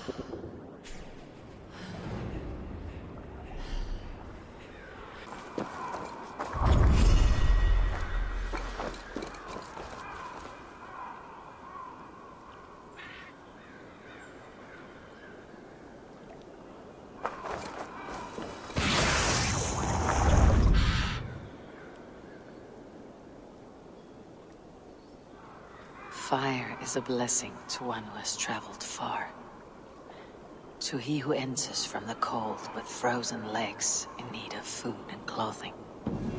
Fire is a blessing to one who has traveled far. To he who enters from the cold with frozen legs in need of food and clothing.